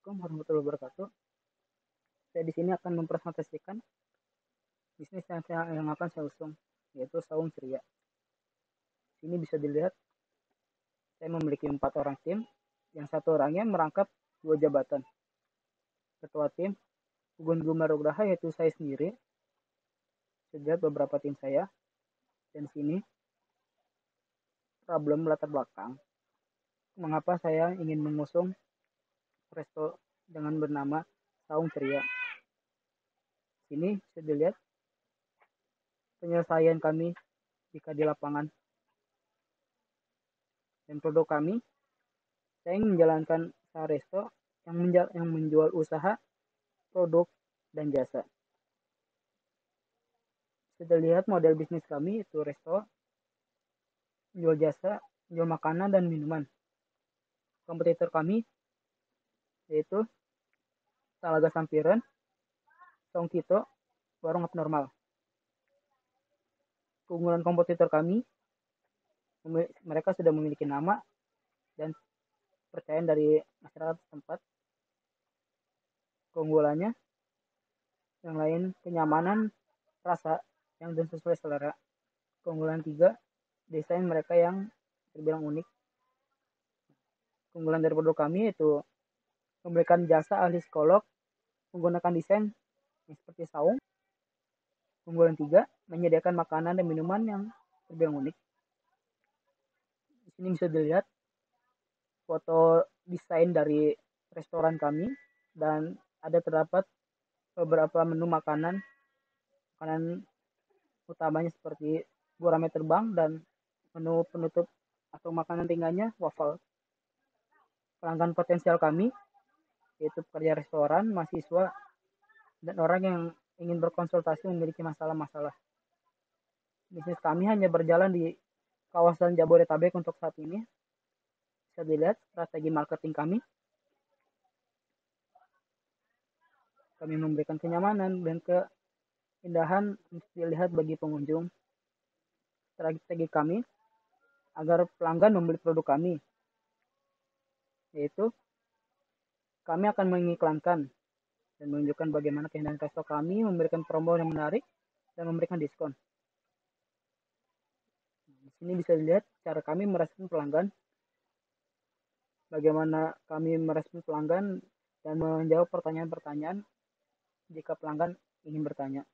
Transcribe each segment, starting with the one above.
Assalamualaikum warahmatullahi wabarakatuh. Saya di sini akan mempresentasikan bisnis yang akan saya usung, yaitu Saung Ceria. Sini bisa dilihat saya memiliki 4 orang tim, yang satu orangnya merangkap 2 jabatan. Ketua tim Gugun Gumarugraha yaitu saya sendiri. Sejak beberapa tim saya, dan sini problem latar belakang mengapa saya ingin mengusung resto dengan bernama Saung Ceria. Sini bisa dilihat penyelesaian kami jika di lapangan dan produk kami. Saya ingin menjalankan usaha resto yang menjual usaha, produk, dan jasa. Sudah lihat model bisnis kami, itu resto, menjual jasa, menjual makanan dan minuman. Kompetitor kami yaitu Talaga Sampiran, Songkito, Warung Abnormal. Keunggulan kompetitor kami, mereka sudah memiliki nama dan percayaan dari masyarakat setempat. Keunggulannya yang lain, kenyamanan, rasa yang dan sesuai selera. Keunggulan 3, desain mereka yang terbilang unik. Keunggulan dari produk kami yaitu memberikan jasa ahli psikolog menggunakan desain yang seperti saung. Keunggulan 3, menyediakan makanan dan minuman yang terbilang unik. Di sini bisa dilihat foto desain dari restoran kami, dan ada terdapat beberapa menu makanan utamanya seperti gurame terbang, dan menu penutup atau makanan ringannya waffle. Pelanggan potensial kami yaitu pekerja restoran, mahasiswa, dan orang yang ingin berkonsultasi memiliki masalah-masalah. Bisnis kami hanya berjalan di kawasan Jabodetabek untuk saat ini. Bisa dilihat strategi marketing kami. Kami memberikan kenyamanan dan keindahan untuk dilihat bagi pengunjung. Strategi kami agar pelanggan membeli produk kami, yaitu kami akan mengiklankan dan menunjukkan bagaimana keindahan resto kami, memberikan promo yang menarik, dan memberikan diskon. Di sini bisa dilihat cara kami merespon pelanggan, bagaimana kami merespon pelanggan dan menjawab pertanyaan-pertanyaan jika pelanggan ingin bertanya.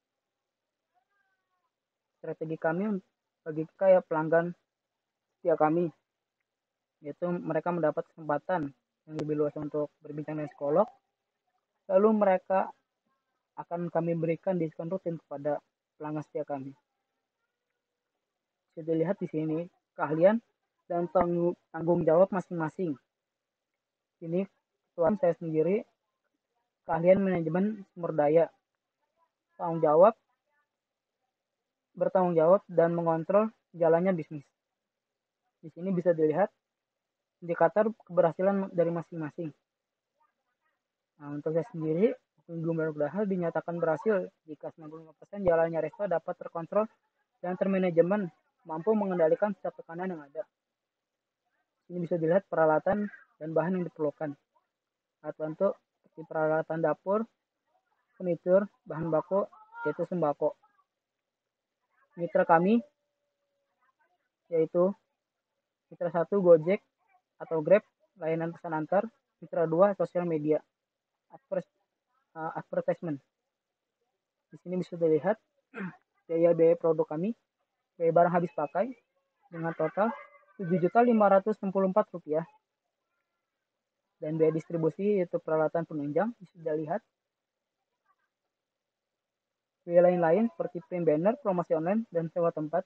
Strategi kami bagi kayak pelanggan setia kami, yaitu mereka mendapat kesempatan yang lebih luas untuk berbincang dengan psikolog, lalu mereka akan kami berikan diskon rutin kepada pelanggan setia kami. Bisa dilihat di sini keahlian dan tanggung jawab masing-masing. Ini ketua saya sendiri, keahlian manajemen sumber daya, bertanggung jawab dan mengontrol jalannya bisnis. Di sini bisa dilihat indikator keberhasilan dari masing-masing. Nah, untuk saya sendiri, Gumarugraha dinyatakan berhasil jika 95% jalannya resto dapat terkontrol dan termanajemen, mampu mengendalikan setiap tekanan yang ada. Ini bisa dilihat peralatan dan bahan yang diperlukan. Alat bantu seperti peralatan dapur, furnitur, bahan baku, yaitu sembako. Mitra kami yaitu Mitra 1 Gojek atau Grab, layanan pesan antar. Mitra 2 sosial media, advertisement. Di sini bisa dilihat biaya produk kami, biaya barang habis pakai dengan total Rp7.564, dan biaya distribusi yaitu peralatan penunjang bisa dilihat. Biaya lain-lain seperti print banner, promosi online, dan sewa tempat.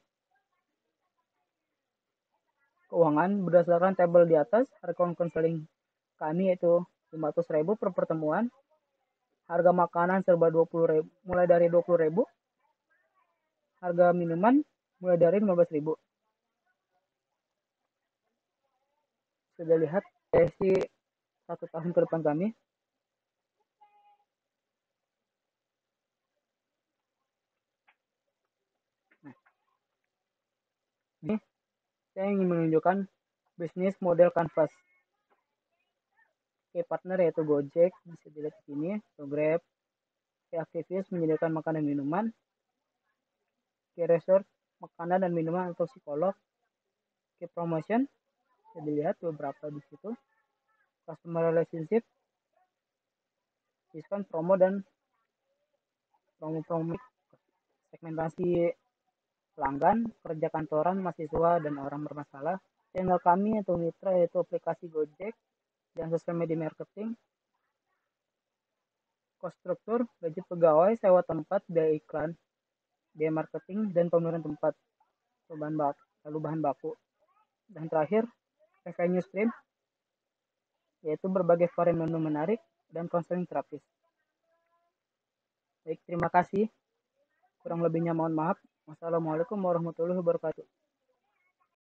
Keuangan berdasarkan tabel di atas, harga konseling kami yaitu Rp500.000 per pertemuan. Harga makanan serba Rp20.000, mulai dari Rp20.000. Harga minuman mulai dari Rp15.000. Sudah lihat sesi 1 tahun ke depan kami. Nah, ini saya ingin menunjukkan bisnis model canvas. Key partner yaitu Gojek, bisa dilihat di sini, atau Grab. Key aktivis menyediakan makanan dan minuman. Key resort, makanan dan minuman atau psikolog. Key promotion, bisa dilihat beberapa di situ. Customer relationship, diskon, promo, dan promo-promo. Segmentasi pelanggan, kerja kantoran, mahasiswa, dan orang bermasalah. Channel kami atau mitra yaitu aplikasi Gojek dan sosial media marketing. Cost struktur, gaji pegawai, sewa tempat, biaya iklan, biaya marketing, dan pemeliharaan tempat, lalu bahan baku. Dan terakhir, revenue stream, yaitu berbagai varian menu menarik dan konseling terapis. Baik, terima kasih. Kurang lebihnya mohon maaf. Wassalamualaikum warahmatullahi wabarakatuh.